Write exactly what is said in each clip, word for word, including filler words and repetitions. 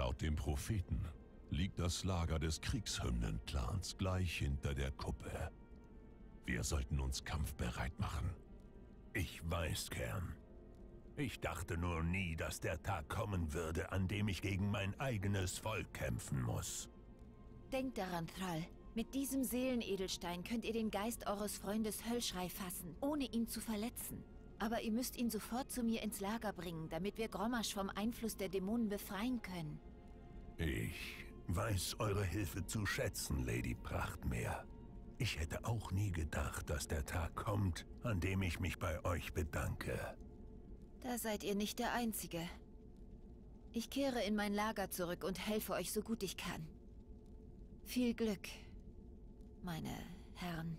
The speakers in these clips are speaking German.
Laut dem Propheten liegt das Lager des Kriegshymnen-Clans gleich hinter der Kuppe. Wir sollten uns kampfbereit machen. Ich weiß, Kern. Ich dachte nur nie, dass der Tag kommen würde, an dem ich gegen mein eigenes Volk kämpfen muss. Denkt daran, Thrall. Mit diesem Seelenedelstein könnt ihr den Geist eures Freundes Höllschrei fassen, ohne ihn zu verletzen. Aber ihr müsst ihn sofort zu mir ins Lager bringen, damit wir Grommash vom Einfluss der Dämonen befreien können. Ich weiß eure Hilfe zu schätzen, Lady Prachtmeer. Ich hätte auch nie gedacht, dass der Tag kommt, an dem ich mich bei euch bedanke. Da seid ihr nicht der Einzige. Ich kehre in mein Lager zurück und helfe euch so gut ich kann. Viel Glück, meine Herren.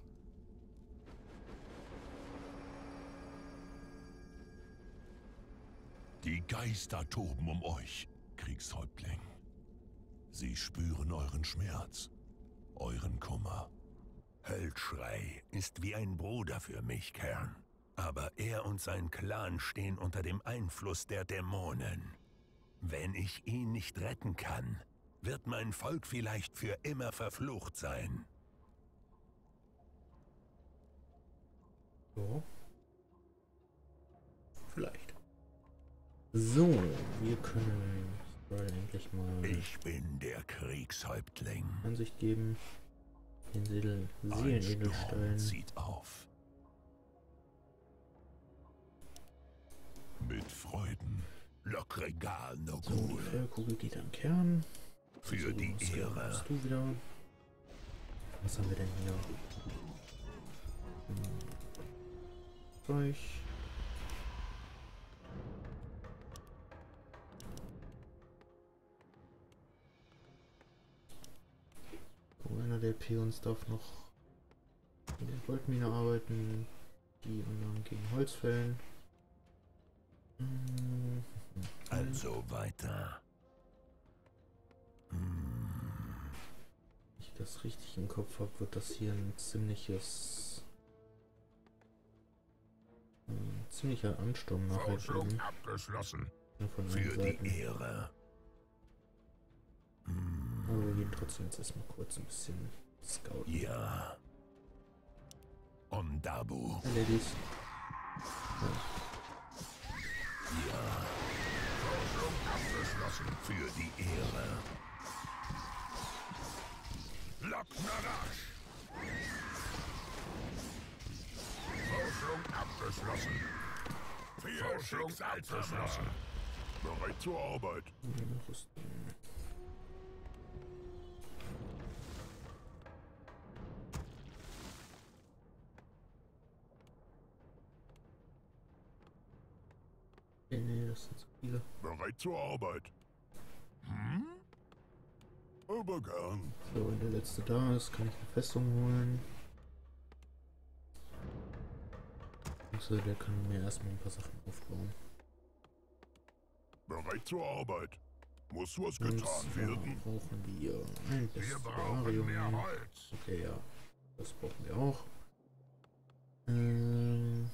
Die Geister toben um euch, Kriegshäuptling. Sie spüren euren Schmerz, euren Kummer. Höllschrei ist wie ein Bruder für mich, Kern. Aber er und sein Clan stehen unter dem Einfluss der Dämonen. Wenn ich ihn nicht retten kann, wird mein Volk vielleicht für immer verflucht sein. So. Vielleicht. So, wir können Thrall endlich mal Ich bin der Kriegshäuptling. Ansicht geben. Den Seelen Ein Seelenedelstein. Sturm zieht auf. Mit Freuden. Lokregal no So, die Ghoul. Feuerkugel geht an Kern. Für So, die was Ehre. hast du wieder? Was haben wir denn hier? Hm. Zeug. Oh, einer der Peons darf noch in der Goldmine arbeiten. Die anderen gegen Holz fällen. Hm. Also weiter. Hm. Wenn ich das richtig im Kopf habe, wird das hier ein ziemliches ein ziemlicher Ansturm nachher geben. Abgeschlossen. Ja, von allen Für Seiten. die Ehre. Hm. Aber wir gehen trotzdem jetzt erstmal kurz ein bisschen scouten. Ja. Ondabu. Ladies. Ja. Forschung abgeschlossen. Für die Ehre. Loknarash. Forschung abgeschlossen. Forschung abgeschlossen. Bereit zur Arbeit. Ja, Rüstung. Nee, nee, das sind zu viele. Bereit zur Arbeit. Hm? Aber gern. So, wenn der letzte da ist, kann ich eine Festung holen. Also, der kann mir erstmal ein paar Sachen aufbauen. Bereit zur Arbeit. Muss was Und getan zwar werden. brauchen wir ein Wir brauchen mehr Bestiarium. Holz. Okay, ja. Das brauchen wir auch. Ähm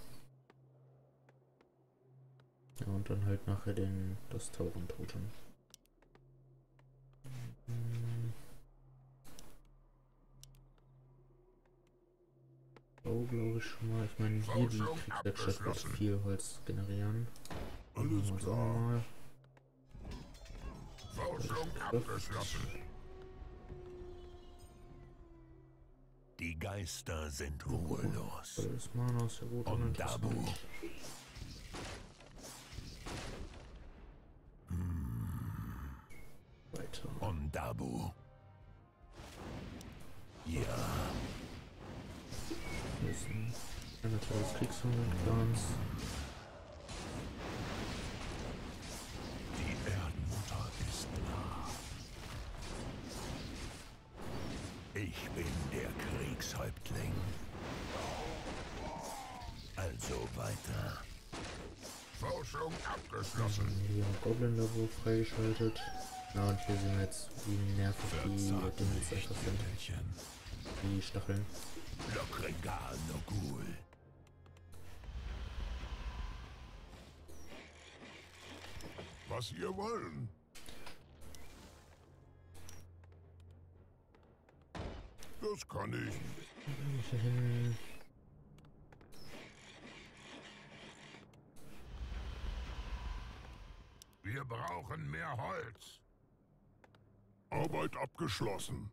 ja, und dann halt nachher den, das Taurentotem. Hm. Oh, glaube ich schon mal. Ich meine, hier die Kriegswerkstatt wird viel Holz generieren. Alles Machen wir uns auch klar. mal. Forschung abgeschlossen. Die Geister sind ruhelos. Volles Mana ist ja gut. Ondabu. uninteressant. Weiter. Ondabu. Ja. Wir müssen einer Teil des Kriegshunde-Clans. Die Erdenmutter ist nah. Ich bin der Kriegshäuptling. Also weiter. Forschung abgeschlossen. Hier ein Goblin-Labor freigeschaltet. Ja, und hier sehen wir jetzt, wie nervig die Dinge jetzt einfach sind. Mädchen. Die Stacheln. Lokregal no Ghoul. Was ihr wollen? Das kann ich. Hier hin. Wir brauchen mehr Holz. Arbeit abgeschlossen.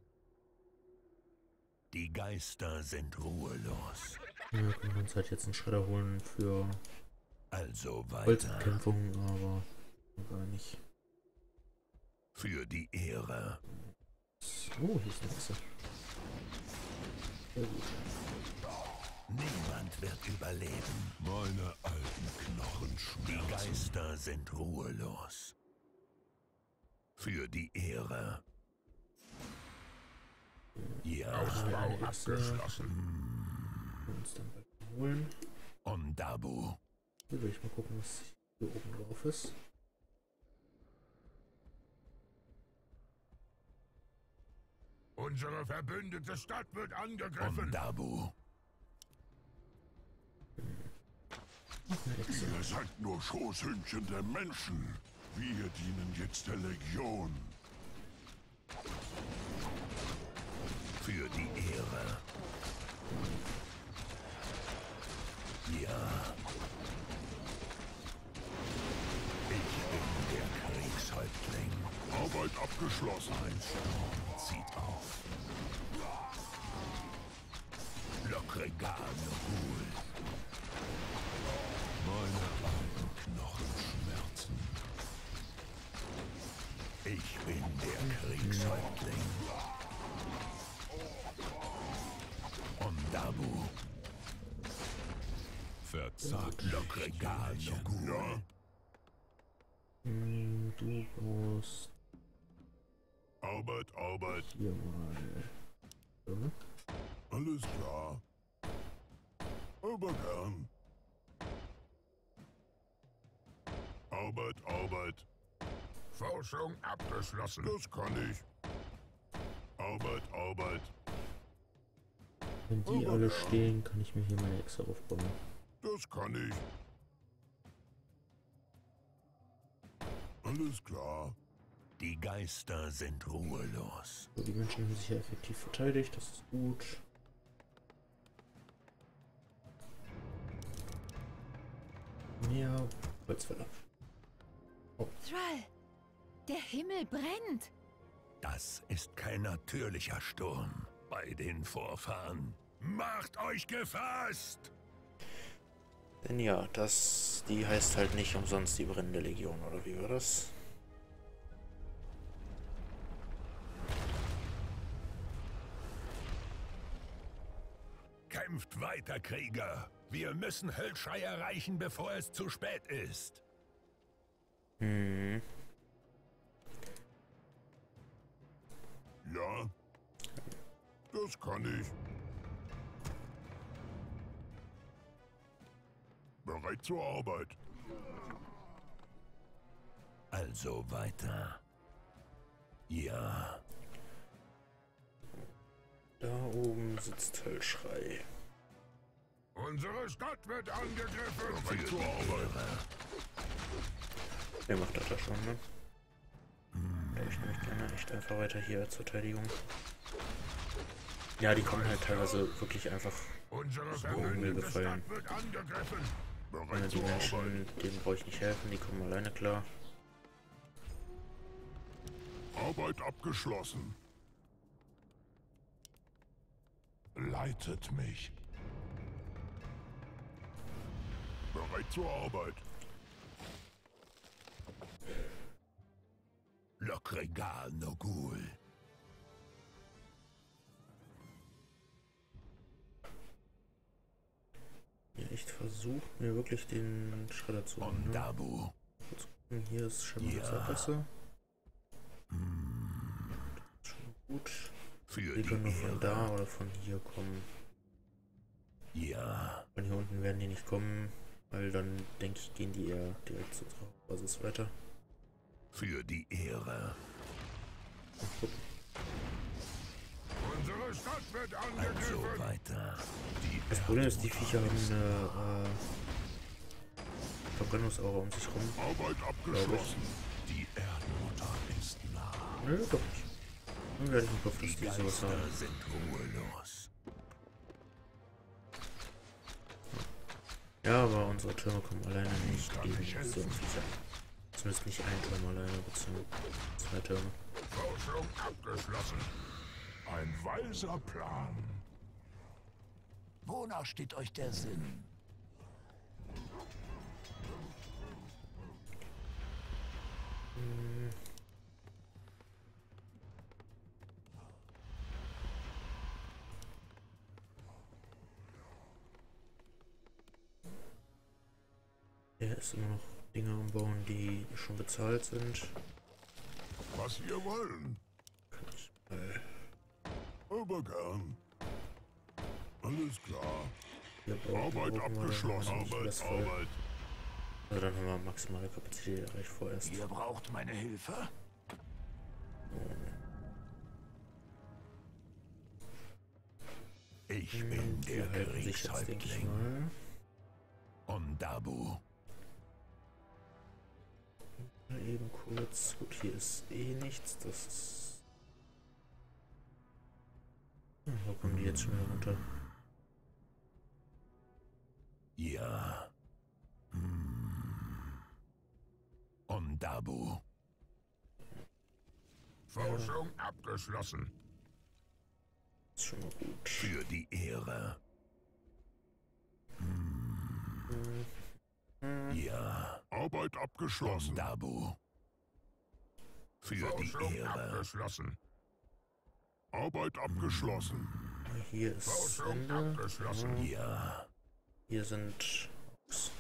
Die Geister sind ruhelos. Ja, wir können uns halt jetzt einen Schredder holen für Also weiter. Holzbekämpfung, aber gar nicht. Für die Ehre. Oh, hier ist eine Echse. Sehr gut. Niemand wird überleben. Meine alten Knochen Die schmerzen. Geister sind ruhelos. Für die Ehre. Ja, Ausbau abgeschlossen. Wir uns dann bald holen. Ondabu. Hier will ich mal gucken, was hier oben drauf ist. Unsere verbündete Stadt wird angegriffen. Ondabu. Eine Echse. Ihr seid nur Schoßhündchen der Menschen. Wir dienen jetzt der Legion. Für die Ehre. Ja. Ich bin der Kriegshäuptling. Arbeit abgeschlossen. Ein Sturm zieht auf. Lokregano Ghoul. Meine alten Knochen schmerzen. Ich bin der Kriegshäuptling. Ondabu. Verzagt. Lokregano Ghoul. Ja. Hm, du brauchst Arbeit, Arbeit. hier mal. So. Alles klar. Aber gern. Arbeit, Arbeit. Forschung abgeschlossen. Das kann ich. Arbeit, Arbeit. Wenn die Aber alle ja. stehen, kann ich mir hier meine Echse aufbauen. Das kann ich. Alles klar. Die Geister sind ruhelos. So, die Menschen haben sich ja effektiv verteidigt, das ist gut. Mehr Holzfäller. Thrall! Der Himmel brennt! Das ist kein natürlicher Sturm. Bei den Vorfahren. Macht euch gefasst! Denn ja, das, die heißt halt nicht umsonst die brennende Legion, oder wie war das? Kämpft weiter, Krieger. Wir müssen Höllschrei erreichen, bevor es zu spät ist. Hm. Ja. Das kann ich. Bereit zur Arbeit. Also weiter. Ja. Da oben sitzt Höllschrei. Unsere Stadt wird angegriffen. Für Bereit die zur Arbeit. Ehre. Der macht das ja schon, ne? Ja, ich möchte gerne echt einfach weiter hier als Verteidigung. Ja, die kommen halt teilweise wirklich einfach. Unsere So, verbündete mir gefallen. Stadt wird angegriffen. Ja, Bereit die zur Menschen, Arbeit. denen brauche ich nicht helfen, die kommen alleine klar. Arbeit abgeschlossen. Leitet mich. Bereit zur Arbeit. Lokregano Ghoul. Ja, echt versucht mir wirklich den Schredder zu holen. Ne? Ondabu. Kurz gucken, hier ist scheinbar Ja. das Abwasser. Hm. Schon gut. Für Die die können nur von Ehre. da oder von hier kommen. Ja. Von hier unten werden die nicht kommen, weil dann denke ich, gehen die eher direkt zur Basis weiter. Für die Ehre. Mal gucken. Unsere Stadt wird Also angegriffen. weiter. Die Das Problem ist, die Viecher haben eine äh, Verbrennungsaura um sich rum. Arbeit abgeschlossen. Die Erdmutter ist nah. Nö, doch nicht. Dann werde ich im Kopf, dass Die die sowas haben. Geister sind ruhelos. Ja, aber unsere Türme kommen alleine nicht gegen so viele. Zumindest nicht ein Turm alleine, beziehungsweise zwei Türme. Forschung abgeschlossen. Ein weiser Plan. Wonach steht euch der Sinn? Hm. Er ist immer noch Dinge am Bauen, die schon bezahlt sind. Was wir wollen. Kann ich mal. Aber gern. Alles klar. Hier bauen, Arbeit brauchen wir, abgeschlossen. dann haben wir Arbeit, das voll. Arbeit. Also dann haben wir maximale Kapazität erreicht vorerst. Ihr braucht meine Hilfe? Ich bin der Die halten sich jetzt, denke ich Kriegshäuptling. mal. Ondabu. Mal eben kurz. Gut, hier ist eh nichts. Das ist. Hm, wo kommen die jetzt schon wieder runter? Ja. Hm. Ondabu. Forschung abgeschlossen. Ist schon mal gut. Für die Ehre. Hm. Hm. Ja. Arbeit abgeschlossen. Ondabu. Für die Forschung Ehre. abgeschlossen. Arbeit abgeschlossen. Hier ist Forschung Ende. abgeschlossen. Ja. Ja. Hier sind. Ups.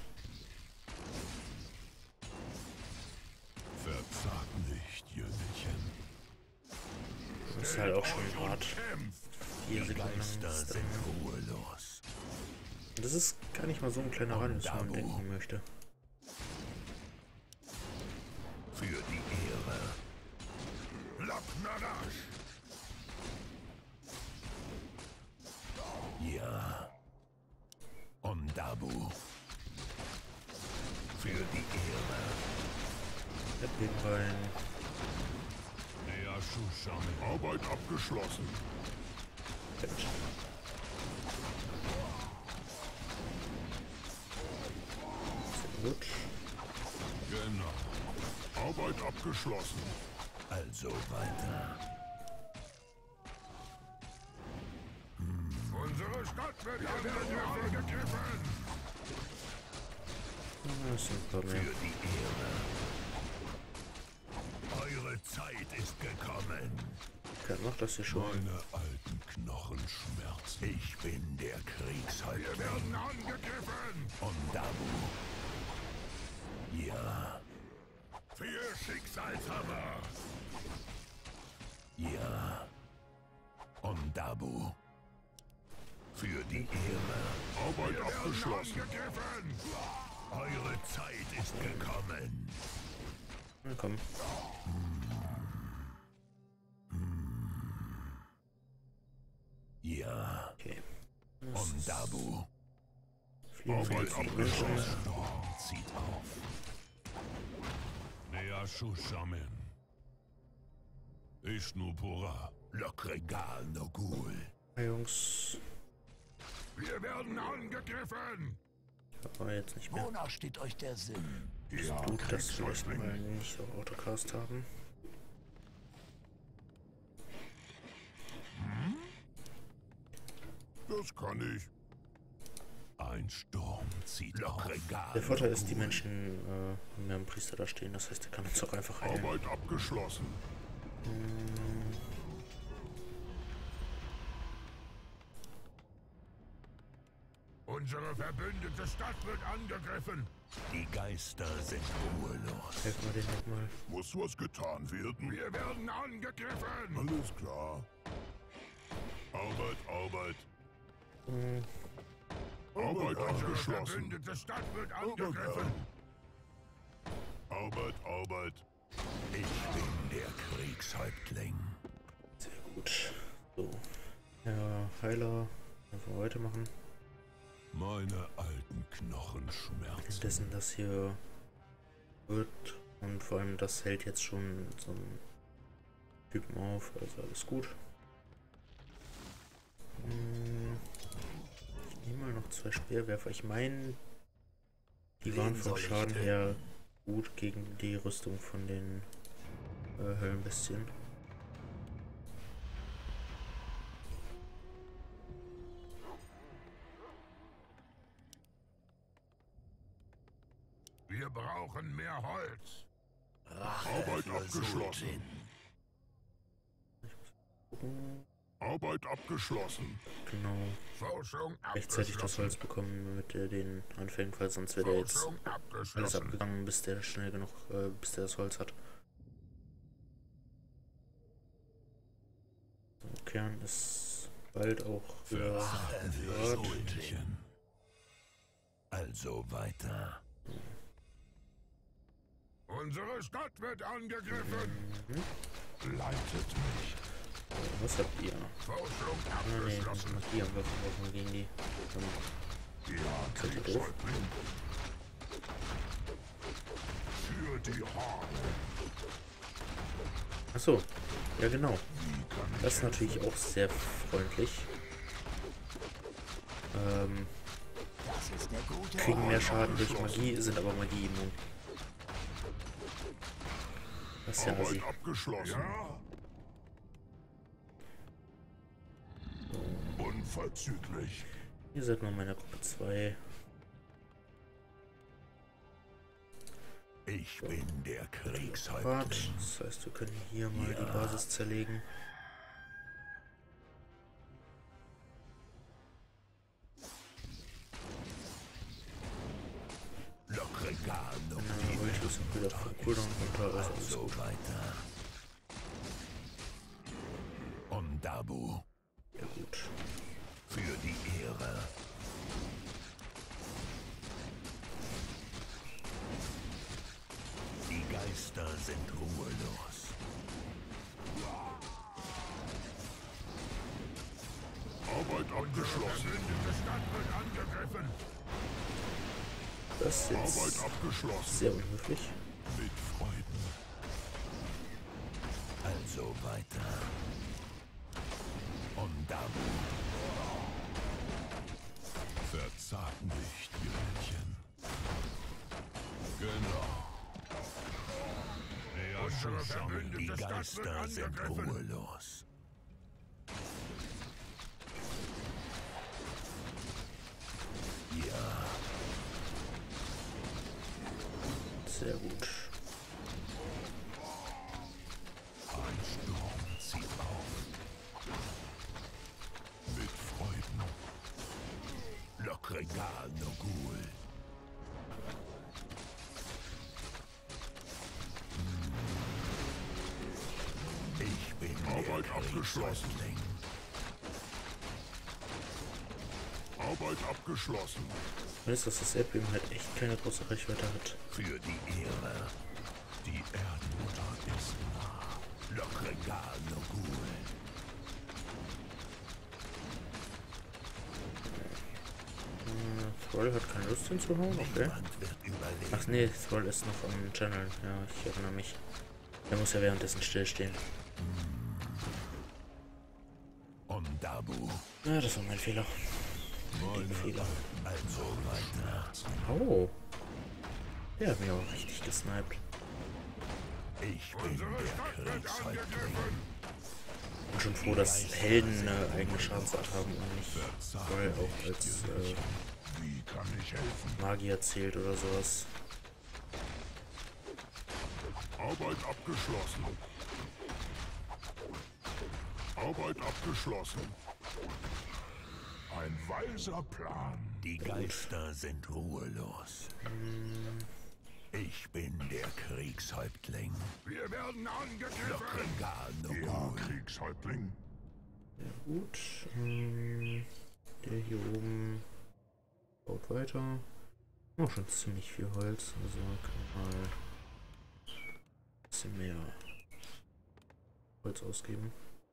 Verzagt nicht, Jüngelchen. Das ist halt auch schon hart. Kämpft. Vier Die Sekunden lang. Geister ist sind dann- ruhelos. Und das ist gar nicht mal so ein kleiner Radius, wie man denken möchte. Für die Ehre. Lapnadash. Ja. Ondabu. Für die Ehre. Erdbebenbein. Nea Shusham. Arbeit abgeschlossen. Fett. Sehr gut. Genau. Arbeit abgeschlossen. Also weiter. Unsere Stadt wird angegriffen. Ah, es sind ein paar Für mehr. die Ehre. Eure Zeit ist gekommen. Okay, mach das hier schon. Meine alten Knochen schmerzen. Ich bin der Wir Kriegshäuptling. werden angegriffen. Ondabu. Ja. Für Schicksalshammer. Ja. Ondabu. Für die Ehre. Arbeit abgeschlossen. Angegriffen. Eure Zeit ist gekommen. Na komm. Ja. Okay. Ondabu. Fliegen wir Arbeit jetzt die abgeschlossen. Menschen. Sturm zieht auf. Nea Shushamin. Ishnupura. Lokregal Nogul. Ah, Jungs. Wir werden angegriffen. Aber jetzt nicht mehr. Wonach steht euch der Sinn? Ja, Gut, dass wir vielleicht Kriegshäuptling. mal nicht auf Autocast haben. Das kann ich. Ein Sturm zieht auf. Lokregal Der Vorteil ist, die Nogul. Menschen äh, haben mehr einen Priester da stehen. Das heißt, der kann uns auch einfach heilen. Arbeit abgeschlossen. Hm, Unsere verbündete Stadt wird angegriffen. Die Geister sind ruhelos. helfen wir denen nochmal. Muss was getan werden? Wir werden angegriffen. Alles klar. Arbeit, Arbeit. Hm, Arbeit abgeschlossen. Unsere verbündete Stadt wird angegriffen. Arbeit, Arbeit. Ich bin der Kriegshäuptling. sehr gut. So. Ja, Heiler. Einfach weitermachen. Meine alten Knochen schmerzen. Währenddessen das hier wird. Und vor allem das hält jetzt schon so ein Typen auf, also alles gut. Hm, ich nehme mal noch zwei Speerwerfer. Ich meine, die waren vom Schaden her gut gegen die Rüstung von den äh, Höllenbestien. Wir brauchen mehr Holz. Rache Arbeit für abgeschlossen. Sultan. Gucken. Arbeit abgeschlossen. Genau. Forschung Rechtzeitig das Holz bekommen, damit er den anfängt, weil sonst wäre er jetzt Forschung alles abgeschlossen. abgegangen, bis der schnell genug, äh, bis der das Holz hat. So, Kern ist bald auch Für wieder Rache für dort. Sultan. Also weiter. Unsere Stadt wird angegriffen. Mhm. Leitet mich. So, was habt ihr? Forschung Ah ne, abgeschlossen. Magie haben wir verbrauchen gegen die. Ähm, Ja, Seid ihr doof? Kriegshäuptling. Für die Horde. Achso, ja genau. Wie kann ich Das ist natürlich auch sehr freundlich. Ähm, Das ist eine gute kriegen mehr Schaden durch Magie, sind aber Magie immun. Das ist ja Arbeit assi. abgeschlossen. Ja. Unverzüglich. Ihr seid mal in meiner Gruppe zwei. Ich bin der Grad. Kriegshäuptling. Das heißt, wir können hier mal Ja. die Basis zerlegen. Lokregano. Ja, Ulti ist auch wieder vom Cooldown runter, also alles So gut. weiter. Ondabu. Ja gut. Für die Ehre. Die Geister sind ruhelos. Arbeit abgeschlossen. Die Stadt wird angegriffen. Das ist Arbeit jetzt abgeschlossen. sehr unhöflich. Mit Freuden. Also weiter. Ondabu. Verzag nicht, Mädchen. Genau. Unsere Die verbündete Stadt wird Geister sind angegriffen. ruhelos. Ja, Sehr gut. Ein Sturm zieht auf. Mit Freuden. Lokregano Ghoul. Ich bin Arbeit der abgeschlossen. Kriegshäuptling. Arbeit abgeschlossen. Ich weiß, dass das Erdbeben halt echt keine große Reichweite hat. Für die Ehre. Die Erdmutter ist nah. Lokregano Ghoul. Äh, Thrall hat keine Lust hinzuhauen, okay. Niemand wird überleben. Ach nee, Thrall ist noch am Channel. Ja, ich erinnere mich. Der muss ja währenddessen stillstehen. Ondabu. Ja, das war mein Fehler. Mein Fehler. Also weiter. Oh. Der hat mich auch richtig gesniped. Ich bin Unsere der Stadt wird Kriegshäuptling. angegriffen. Bin schon froh, dass Helden eine eigene Schadensart haben und nicht Thrall auch als äh, Wie kann ich helfen? Magier zählt oder sowas. Arbeit abgeschlossen. Arbeit abgeschlossen. Ein weiser Plan. Die Geister sind ruhelos. Ich bin der Kriegshäuptling. Wir werden angegriffen. Lokregano Ja, Ghoul. Kriegshäuptling. Ja gut. Ähm, der hier oben baut weiter. Auch schon ziemlich viel Holz, also kann man mal ein bisschen mehr Holz ausgeben.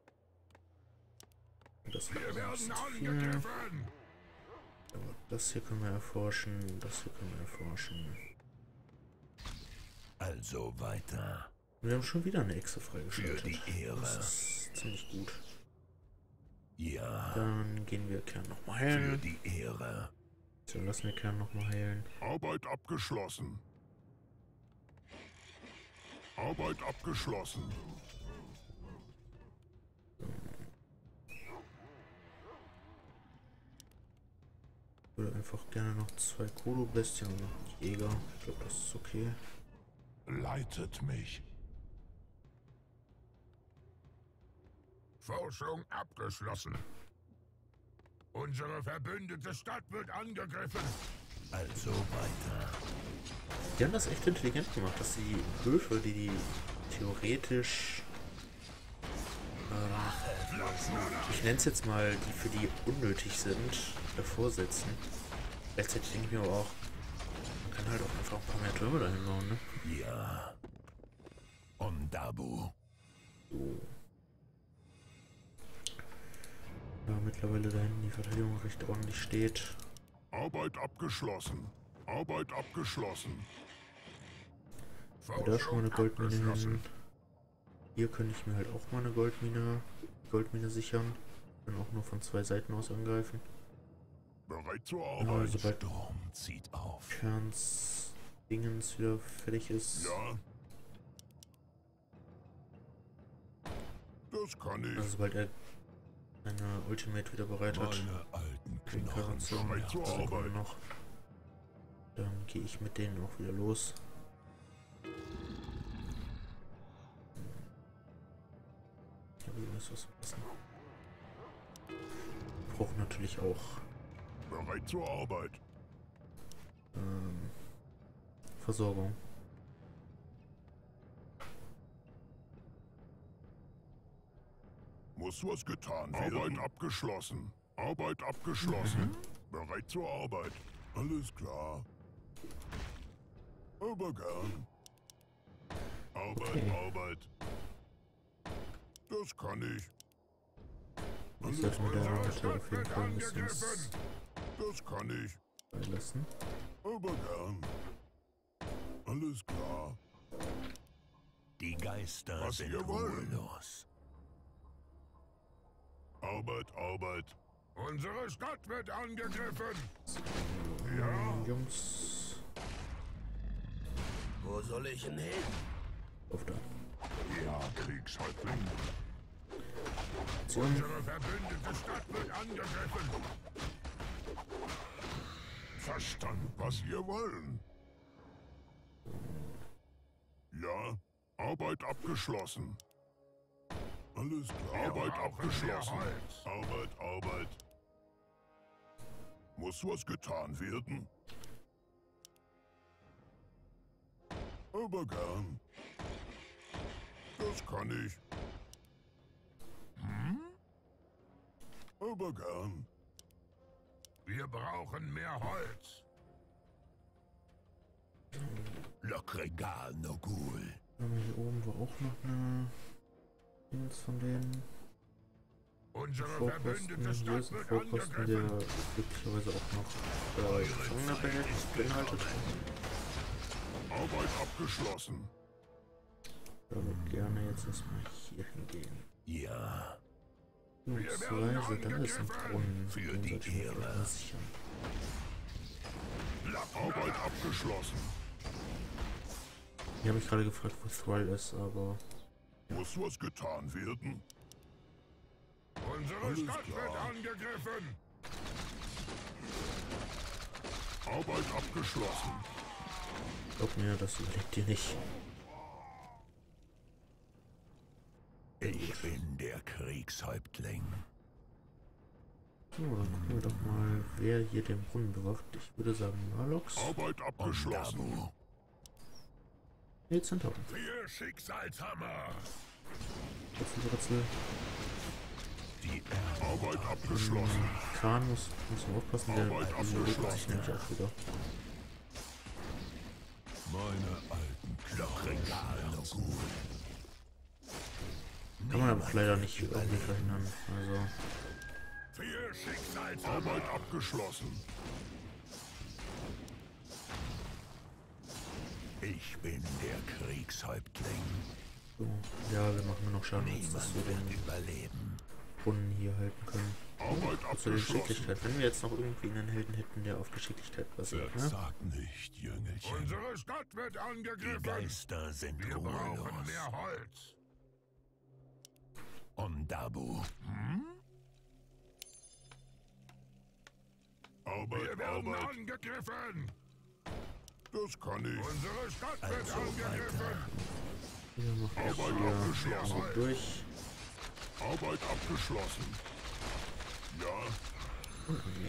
Das Wir werden ist viel. angegriffen. Aber das hier können wir erforschen, das hier können wir erforschen. Also weiter. Wir haben schon wieder eine Echse Für freigeschaltet. die Ehre. Das ist ziemlich gut. Ja, Dann gehen wir Kern nochmal für heilen. die Ehre. So, lassen wir Kern nochmal heilen. Arbeit abgeschlossen. Arbeit abgeschlossen. Ich würde einfach gerne noch zwei Kodo-Bestien und noch einen Jäger. Ich glaube, das ist okay. Leitet mich. Forschung abgeschlossen. Unsere verbündete Stadt wird angegriffen. Also weiter. Die haben das echt intelligent gemacht, dass die Höfe, die die theoretisch, ähm, ich nenne es jetzt mal, die für die unnötig sind, davor setzen. Gleichzeitig denke ich mir aber auch, man kann halt auch einfach ein paar mehr Türme dahin bauen, ne? Ja. Ondabu. So. Ja, mittlerweile da hinten die Verteidigung recht ordentlich steht. Arbeit abgeschlossen. Arbeit abgeschlossen. Da schon mal eine Goldmine hin. Hier könnte ich mir halt auch mal eine Goldmine, Goldmine sichern. Dann auch nur von zwei Seiten aus angreifen. Bereit zur Ja, Arbeit. sobald Sturm zieht auf. Kerns Dingens wieder fertig ist. Ja. Das kann ich. Also sobald er seine Ultimate wieder bereit hat. Meine alten Den Knochen. Karazon Bereit zur Arbeit. noch. Dann gehe ich mit denen auch wieder los. Ich habe irgendwas was vergessen. Wir brauchen natürlich auch Bereit zur Arbeit. ähm, Versorgung. Muss was getan werden. Arbeit abgeschlossen. Arbeit abgeschlossen. Bereit zur Arbeit. Alles klar. Aber gern. Arbeit, Okay. Arbeit. Das kann ich. Ich sollte mir da heute auf jeden Fall ein bisschen was Das kann ich. beilassen. Aber gern. Alles klar. Die Geister Was sind ihr wollt. ruhelos. Arbeit, Arbeit. Unsere Stadt wird angegriffen. Ja. Jungs, Wo soll ich denn hin? auf da. Ja, Kriegshäuptling. Aktion. Unsere verbündete Stadt wird angegriffen. Verstanden, was ihr wollen. Ja, Arbeit abgeschlossen. Alles klar. Wir Arbeit brauchen abgeschlossen. mehr Holz. Arbeit, Arbeit. Muss was getan werden? Aber gern. Das kann ich. Hm? Aber gern. Wir brauchen mehr Holz. Lokregal Nogul. Aber hier oben war auch noch eine Dings von denen. Unsere Vorposten. verbündete Hier Stadt ist ein wird Vorposten, der angegriffen. glücklicherweise auch noch äh, Gefangene behält- beinhaltet. Arbeit abgeschlossen. Ich würde gerne jetzt erstmal hier hingehen. Ja, Beziehungsweise, da ist ein Brunnen, Für den die sollte ich mir Ehre. vielleicht mal sichern. Arbeit abgeschlossen. Ich habe mich gerade gefragt, wo Thrall ist, aber Muss was getan werden? Unsere Alles Stadt klar. wird angegriffen. Arbeit abgeschlossen. glaub mir, das überlegt ihr nicht. ich bin der Kriegshäuptling. So, dann gucken wir doch mal, wer hier den Brunnen bewacht. Ich würde sagen Marlox. Arbeit abgeschlossen. Ondabu. Ne, Zentaur. Wir Schicksalshammer. Ritzel, Ritzel. Die Arbeit abgeschlossen. Kran muss, muss man aufpassen, der Arbeit isoliert sich abgeschlossen. nämlich auch wieder. Meine alten Lokregal Nogul. Kann man aber auch leider nicht, auch nicht verhindern. Also, Wir Schicksalshammer. Arbeit abgeschlossen. Ich bin der Kriegshäuptling. So, ja, wir machen nur noch Schaden, als dass wir den überleben. Brunnen hier halten können. Arbeit Zu der abgeschlossen. Geschicklichkeit. Wenn wir jetzt noch irgendwie einen Helden hätten, der auf Geschicklichkeit basiert, ne? Versag nicht, Jüngelchen. Unsere Stadt wird Die angegriffen. Geister sind Wir brauchen ruhelos. mehr Holz. Ondabu. Arbeit, Wir werden Arbeit. angegriffen. Das kann ich. Unsere Stadt wird Also angegriffen. Hier machen wir Arbeit hier abgeschlossen. so durch. Arbeit abgeschlossen. Ja, Nee.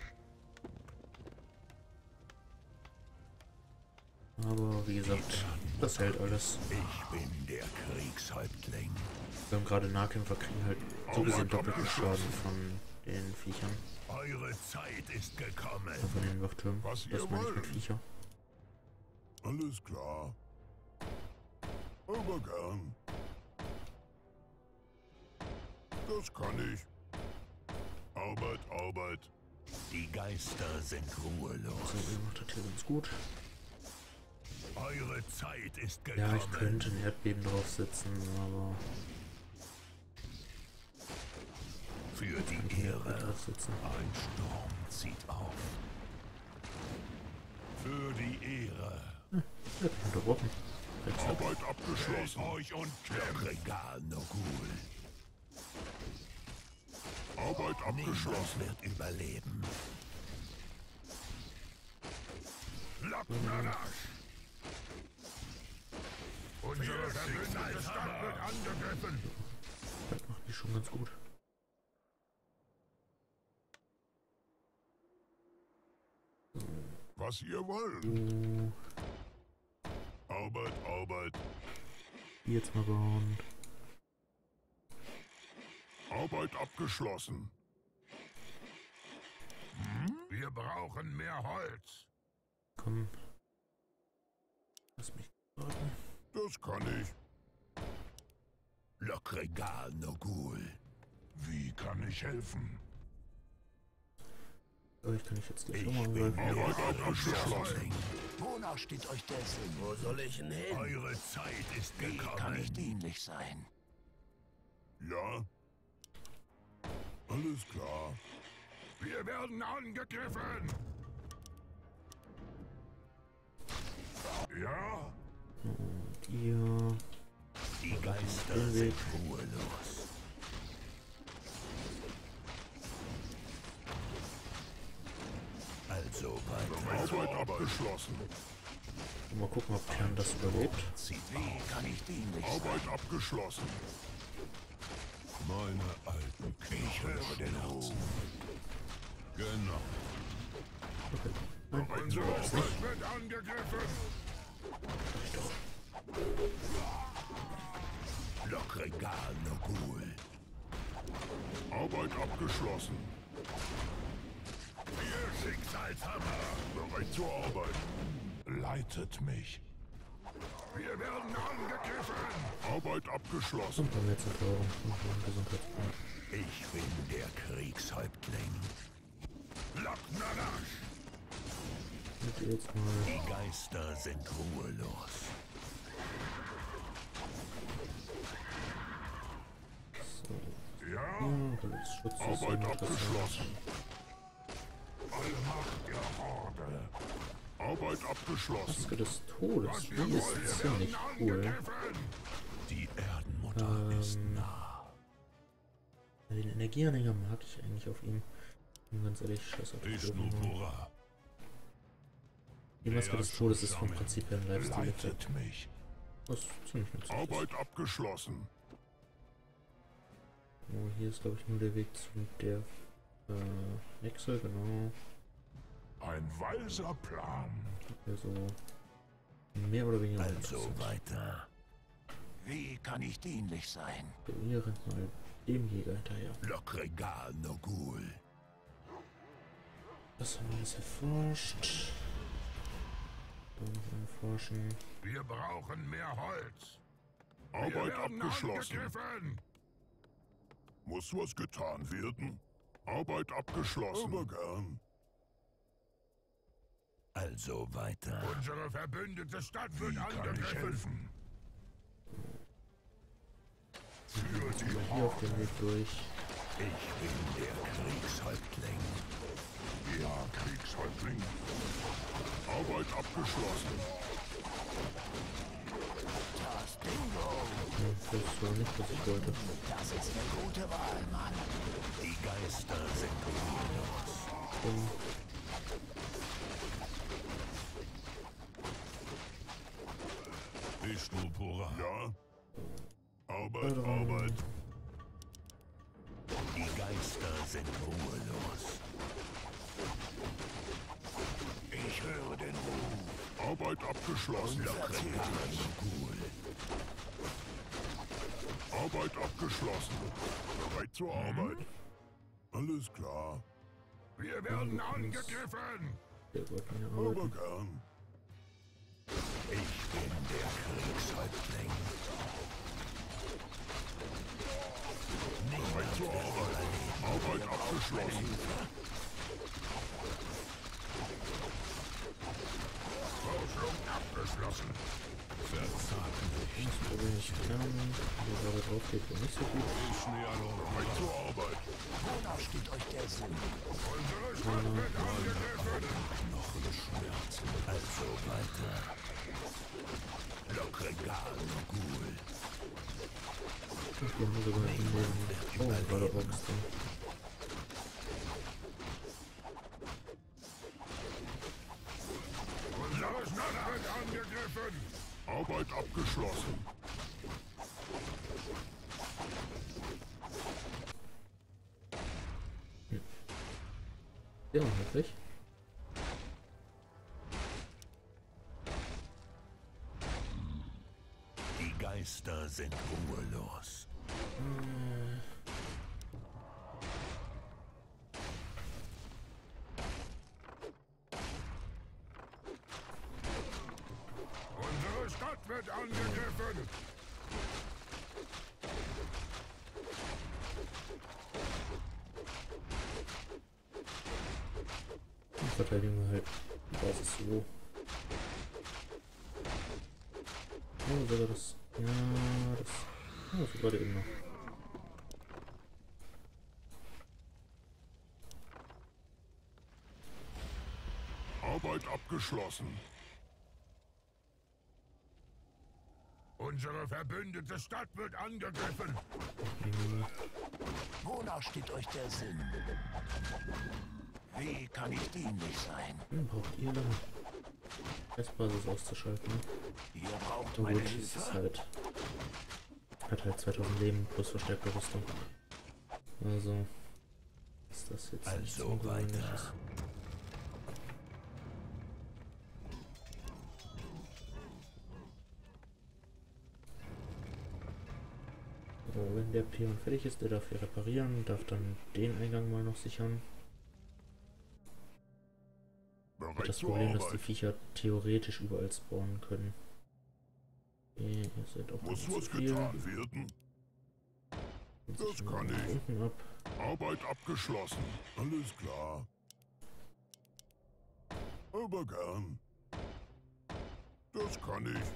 Aber wie gesagt, das hält alles. Ich bin der Kriegshäuptling. Wir haben gerade Nahkämpfer, kriegen halt so gesehen doppelten Schaden von den Viechern. Eure Zeit ist gekommen. Von den Wachtürmen. Was Das ihr meine ich mit wollt. Viecher. alles klar. Aber gern. Das kann ich. Arbeit, Arbeit. Die Geister sind ruhelos. So, ihr macht das hier ganz gut. Eure Zeit ist gekommen. Ja, ich könnte ein Erdbeben draufsetzen, aber Für die ich kann hier Ehre. draufsetzen. Ein Sturm zieht auf. Für die Ehre. Ja, unterbrochen. Jetzt hat Arbeit abgeschlossen. Euch und Regal Nogul. Arbeit Niemand abgeschlossen. wird überleben. Lappnarasch. Unsere verbündete Stadt wird angegriffen. das macht die schon ganz gut. Was ihr wollt. So, Arbeit, Arbeit. die jetzt mal bauen. Arbeit abgeschlossen. Wir brauchen mehr Holz. Komm. Lass mich warten. Das kann ich. Lokregal Nogul. Wie kann ich helfen? Euch kann ich jetzt gleich Ich auch mal bin angreifen. Arbeit der abgeschlossen. Wonach steht euch der Sinn? Wo soll ich denn hin? Eure Zeit ist gekommen. Wie kann ich dienlich sein? Ja. Alles klar. Wir werden angegriffen. Ja. Und ihr. Die Geister Den sind Weg. ruhelos. Also weiter. Arbeit abgeschlossen. Mal gucken, ob Kern das überlebt. Zieht Wie kann ich dienlich sein? Arbeit abgeschlossen. Meine alten Ich höre den Ruf. Genau. Okay. Nein, Unsere das nicht. Stadt wird angegriffen. Lokregal Nogul. Arbeit abgeschlossen. Ihr Schicksalshammer. Bereit zur Arbeit. Leitet mich. Wir werden angegriffen. Arbeit abgeschlossen. Und dann jetzt Erfahrung und einen Gesundheitspunkt. Ich bin der Kriegshäuptling. Lappnarasch. Und ihr jetzt mal. Die Geister sind ruhelos. So. Ja. Ja, alles Schutz ist Arbeit interessant. abgeschlossen. Allmacht der Horde. Arbeit abgeschlossen. Maske des Todes. Was Die ihr ist wollt, wir ziemlich werden cool. angegriffen. Die Erdenmutter ist Ähm, nah. Den Energieanhänger mag ich eigentlich auf ihm. Und ganz ehrlich, scheiß auf die Löwen. Vishnupura. Die Maske des Todes ist vom Prinzip her ein Lifestyle-Effekt. Leitet mich. Was ziemlich nützlich ist. Arbeit abgeschlossen. Oh, hier ist glaube ich nur der Weg zu der äh, Wechsel, genau. Ein weiser Plan. Also mehr oder weniger Also uninteressant. weiter. Wie kann ich dienlich sein? Der Ihr rennt mal dem Jäger hinterher. Lokregal Nogul. Das haben wir alles erforscht. Da noch erforschen. Wir brauchen mehr Holz. Wir Arbeit werden abgeschlossen. angegriffen. Muss was getan werden? Arbeit abgeschlossen. Aber gern. Also weiter. Unsere verbündete Stadt wird angegriffen. jetzt mal hier auf dem Weg durch. Ich bin der Kriegshäuptling. Ja, Kriegshäuptling. Arbeit abgeschlossen. Das Bingo. Ja, das war nicht, was ich wollte. Das ist eine gute Wahl, Mann. Die Geister sind ruhelos. Um, Vishnupura. Ja. Arbeit, ähm, Arbeit. Die Geister sind ruhelos. Ich höre den Ruf. Arbeit abgeschlossen. Arbeit abgeschlossen. Bereit zur Arbeit. Alles klar. Wir werden angegriffen. der wollte meine Aber arbeiten. gern. Ich bin der Kriegshäuptling. Bereit zur Arbeit. Arbeit abgeschlossen. Forschung abgeschlossen. Da bin ich dran. Die Sache drauf geht wohl nicht so gut. Bereit zur Arbeit. Wonach steht euch der Sinn? Unsere Stadt wird angegriffen. Also weiter. Lokregal Nogul. Die haben sogar in den... Oh, war der Box drin. Unsere Stadt wird angegriffen. Arbeit abgeschlossen. Ja, wirklich. Die Geister sind ruhelos. Unsere Stadt wird angegriffen. Dann verteidigen wir halt die Basis so. Oh, sogar das... Ja, das... Oh, sogar der eben noch. Arbeit abgeschlossen. Unsere verbündete Stadt wird angegriffen. Wonach steht euch der Sinn? Wie kann ich dienlich sein? Hm, braucht ihr lange. Testbasis auszuschalten. Ne? Ihr braucht Na meine gut, es ist Hilfe. halt... Hat halt zweitausend Leben plus verstärkte Rüstung. Also... Ist das jetzt nichts Also Ungewöhnliches. weiter. So, wenn der Pion fertig ist, der darf hier reparieren, darf dann den Eingang mal noch sichern. Hat Bereit das zur Problem, dass die Arbeit. Viecher theoretisch überall spawnen können. Okay, ihr seid auch Muss nicht zu was viel. getan werden? Und Das sichern kann wir ich. unten ab. Arbeit abgeschlossen. Alles klar. Aber gern. Das kann ich.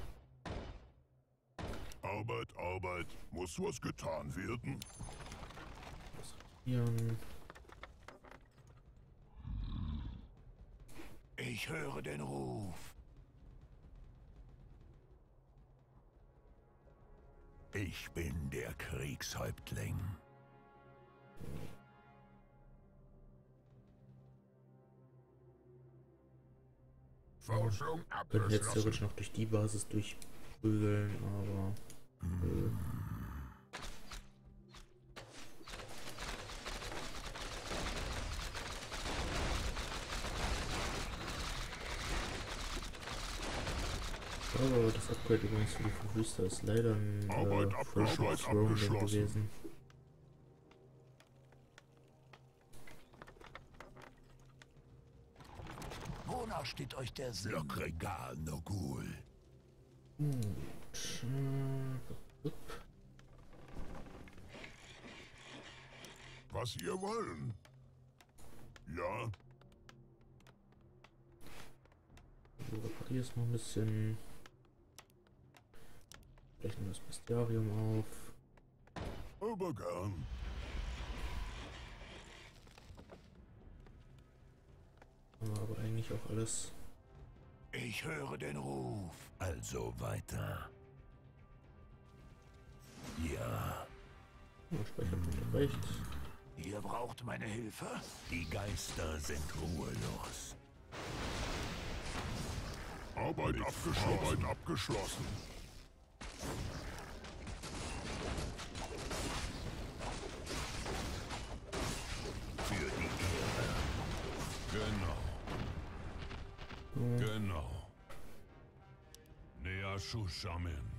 Arbeit, Arbeit. Muss was getan werden? Hier, Ich höre den Ruf. Ich bin der Kriegshäuptling. Forschung können jetzt theoretisch abgeschlossen. noch durch die Basis durchprügeln, aber... Äh, Oh, das Upgrade übrigens für die Verwüster ist leider ein Arbeit äh, ab- Fresh Arbeit Throne abgeschlossen. gewesen. Wonach steht euch der Sinn? Lokregal Nogul. Gut. Äh, Was ihr wollen. Ja, so, reparier es noch ein bisschen. Brechen das Bestiarium auf. Aber gern. Aber eigentlich auch alles. Ich höre den Ruf. Also weiter. Ja, Oh, Speicherpunkt erreicht. Ihr braucht meine Hilfe? die Geister sind ruhelos. Arbeit abgeschlossen. Arbeit abgeschlossen. Für die Ehre. Genau. Genau. Nea Shushamin.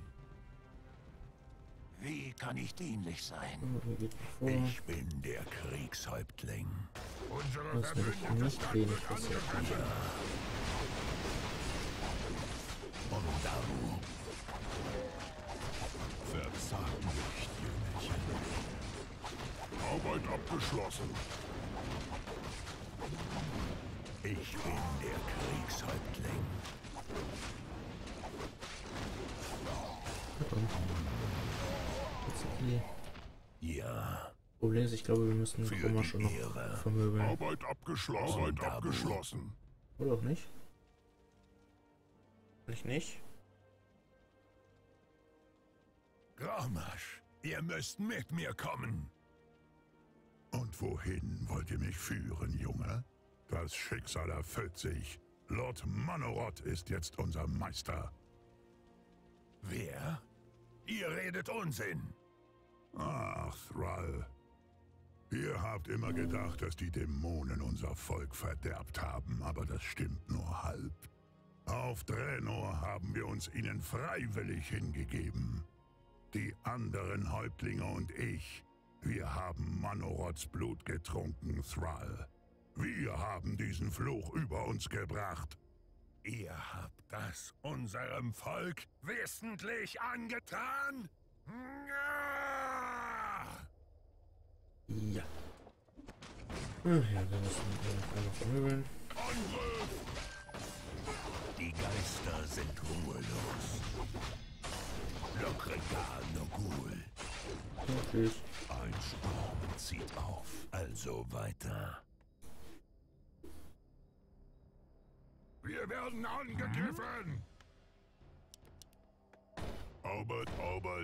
Wie kann ich dienlich sein? Oh, hier geht vor. Ich bin der Kriegshäuptling. Unsere Das werde ich nicht wenig passiert. Und darum Verzagt nicht, Jüngerchen. Arbeit abgeschlossen. ich bin der Kriegshäuptling. Tatsächlich. Ja, Problem ist, ich glaube, wir müssen Für Gromma die schon noch Ehre. vermöbeln. Arbeit abgeschlossen. Arbeit Dabu. abgeschlossen. Oder auch nicht? Vielleicht nicht? Grommasch, ihr müsst mit mir kommen. Und wohin wollt ihr mich führen, Junge? Das Schicksal erfüllt sich. Lord Manoroth ist jetzt unser Meister. Wer? Ihr redet Unsinn. Ach, Thrall. Ihr habt immer gedacht, dass die Dämonen unser Volk verderbt haben, aber das stimmt nur halb. Auf Draenor haben wir uns ihnen freiwillig hingegeben. Die anderen Häuptlinge und ich, wir haben Manoroths Blut getrunken, Thrall. Wir haben diesen Fluch über uns gebracht. Ihr habt das unserem Volk wissentlich angetan? Ja. Ach ja, wir müssen einmal vermöbeln. Die Geister sind ruhelos. Lokregal Nogul. Wirklich. Ein Sturm zieht auf. Also weiter. Wir werden angegriffen! Arbeit, Arbeit.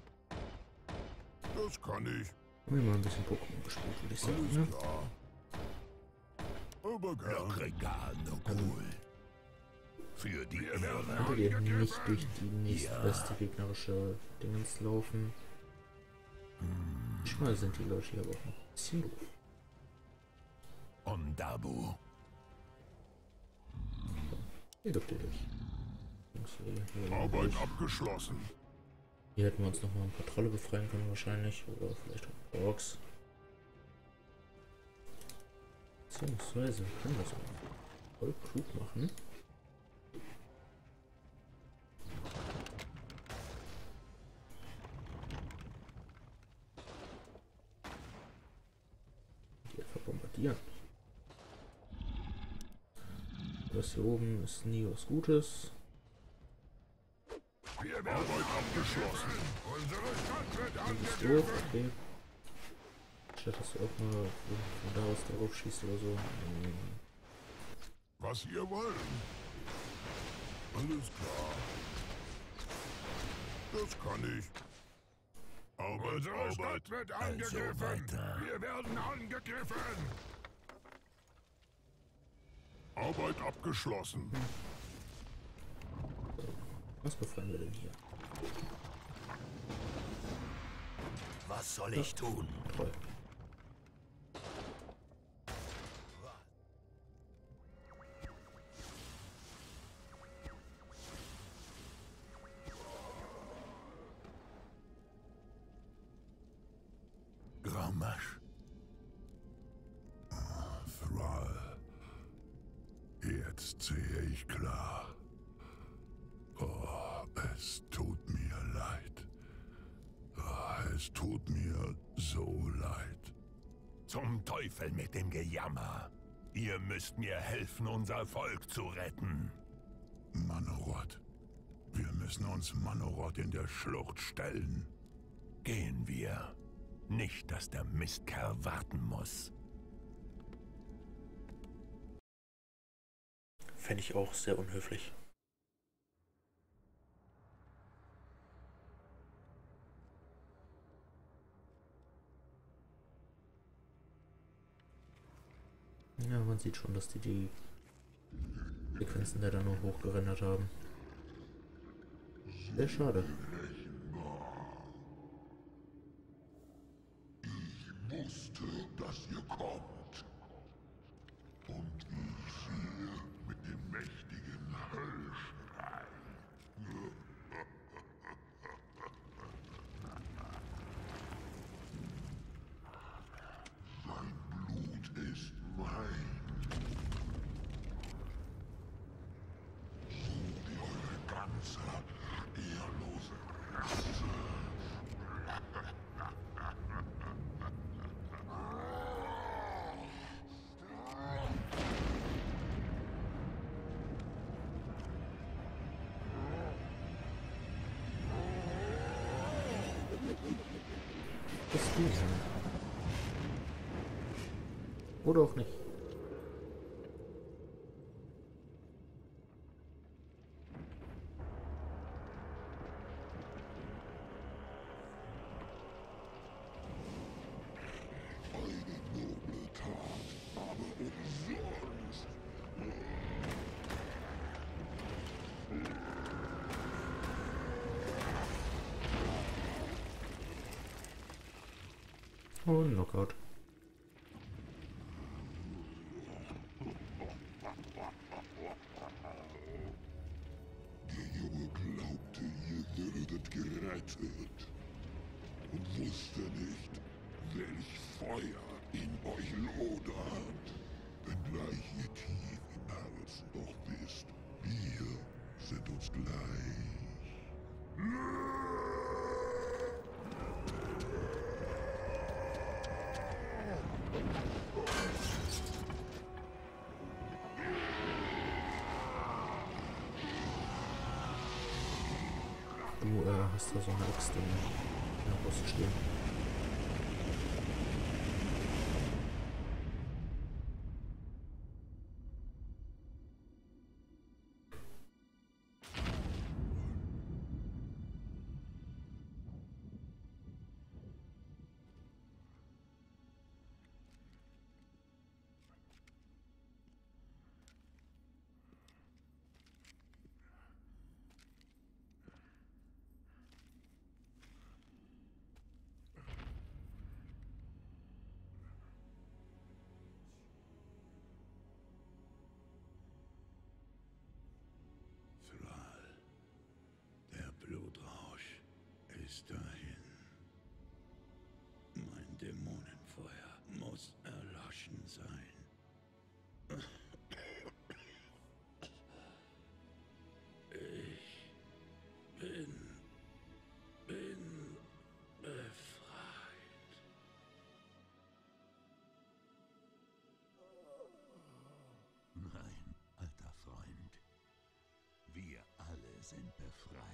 Das kann ich. Haben wir mal ein bisschen Pokémon gespielt, würde ich sagen, Alles ne? klar. Aber gern. Lokregal Nogul. Für die Wir werden Ehre. Könntet ihr nicht durch die nächstbeste gegnerische Dingens laufen? Manchmal sind die Leute hier aber auch noch ein bisschen doof. Ondabu. Hier dürft ihr durch. Jungs, hier- hier Arbeit durch. abgeschlossen. Hier hätten wir uns noch mal ein paar Trolle befreien können wahrscheinlich. Oder vielleicht auch Orks. Beziehungsweise können wir das auch voll klug machen. Die einfach bombardieren. Das hier oben ist nie was Gutes. Wir werden Arbeit abgeschlossen. Unsere Stadt wird Das ist doof, okay. Statt dass du auch mal von da aus darauf schießt oder so. Hm. Was ihr wollt. Alles klar. Das kann ich. Arbeit, Unsere Arbeit. Stadt wird Also weiter. Wir werden angegriffen. Arbeit abgeschlossen. Was befreien wir denn hier? Was soll ich tun? Toll. Grommasch. Thrall. Jetzt sehe ich klar. Oh, es tut mir leid. Oh, es tut mir so leid. Zum Teufel mit dem Gejammer. Ihr müsst mir helfen, unser Volk zu retten. Manoroth. Wir müssen uns Manoroth in der Schlucht stellen. Gehen wir. Nicht, dass der Mistkerl warten muss. Fände ich auch sehr unhöflich. Ja, man sieht schon, dass die die Sequenzen da dann nur hochgerendert haben. Sehr schade. Ich wusste, dass ihr kommt. Und wie ich sehe, mit dem mächtigen Höllschrei. Sein Blut ist mein. Sucht ihr eure ganze, ehrlose Rasse. Das ist gut. Oder auch nicht. Eine noble Tat, aber umsonst. Und Knockout. Der Junge glaubte, ihr würdet gerettet und wusste nicht, welch Feuer in euch lodert. Wenngleich ihr tief im Herzen doch wisst, wir sind uns gleich. Du äh, hast da so eine Axt in der Brust stehen. Thrall, der Blutrausch ist dahin. Mein Dämonenfeuer muss erloschen sein. Ich bin, bin befreit. Nein, alter Freund. Wir alle sind befreit.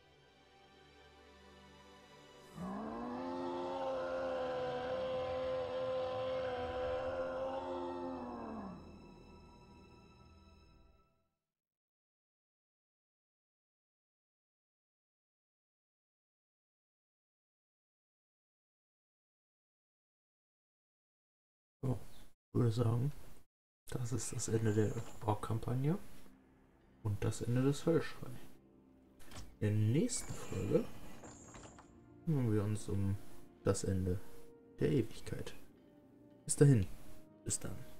So, ich würde sagen, das ist das Ende der Ork-Kampagne und das Ende des Höllschrei. In der nächsten Folge kümmern wir uns um das Ende der Ewigkeit. Bis dahin. Bis dann.